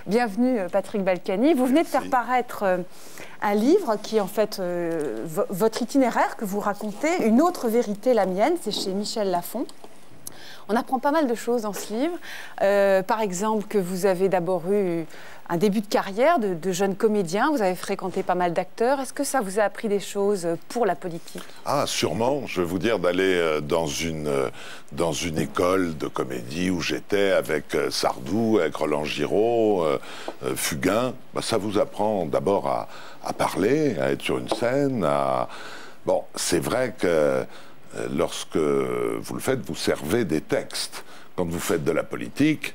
Bienvenue Patrick Balkany. Vous venez de faire paraître un livre qui est en fait votre itinéraire que vous racontez, Une autre vérité, la mienne, c'est chez Michel Lafon. On apprend pas mal de choses dans ce livre. Par exemple, que vous avez d'abord eu un début de carrière de jeune comédien. Vous avez fréquenté pas mal d'acteurs. Est-ce que ça vous a appris des choses pour la politique? Ah, sûrement. Je vais vous dire d'aller dans une école de comédie où j'étais avec Sardou, avec Roland Giraud, Fugain. Bah, ça vous apprend d'abord à parler, à être sur une scène. Bon, c'est vrai que lorsque vous le faites, vous servez des textes. Quand vous faites de la politique,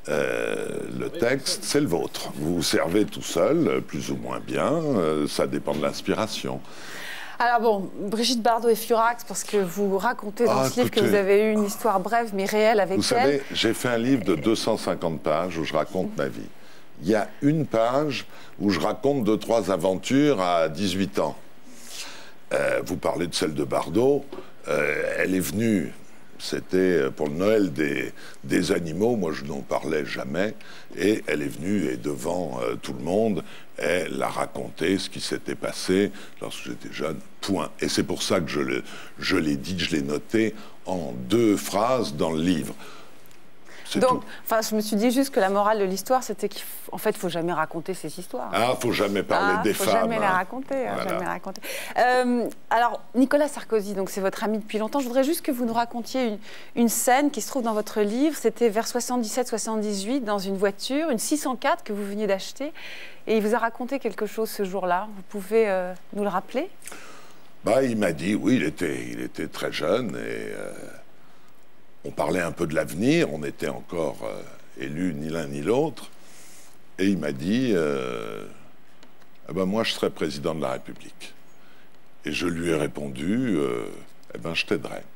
le texte, c'est le vôtre. Vous vous servez tout seul, plus ou moins bien, ça dépend de l'inspiration. Alors bon, Brigitte Bardot et Furax, parce que vous racontez dans ce livre que vous avez eu une histoire brève mais réelle avec elle. Vous savez, j'ai fait un livre de 250 pages où je raconte ma vie. Il y a une page où je raconte 2-3 aventures à 18 ans. Vous parlez de celle de Bardot. Elle est venue, c'était pour le Noël des animaux, moi je n'en parlais jamais, et elle est venue et devant tout le monde, elle a raconté ce qui s'était passé lorsque j'étais jeune, point. Et c'est pour ça que je l'ai dit, je l'ai noté en 2 phrases dans le livre. Donc, enfin, je me suis dit juste que la morale de l'histoire, c'était qu'en fait, il ne faut jamais raconter ces histoires. Ah, il ne faut jamais parler des femmes. Il ne faut jamais les raconter. Voilà. Jamais les raconter. Alors, Nicolas Sarkozy, donc c'est votre ami depuis longtemps. Je voudrais juste que vous nous racontiez une scène qui se trouve dans votre livre. C'était vers 77-78, dans une voiture, une 604 que vous veniez d'acheter. Et il vous a raconté quelque chose ce jour-là. Vous pouvez nous le rappeler? Bah, il m'a dit, oui, il était très jeune et... on parlait un peu de l'avenir, on n'était encore élus ni l'un ni l'autre. Et il m'a dit, eh ben moi je serai président de la République. Et je lui ai répondu, eh ben je t'aiderai.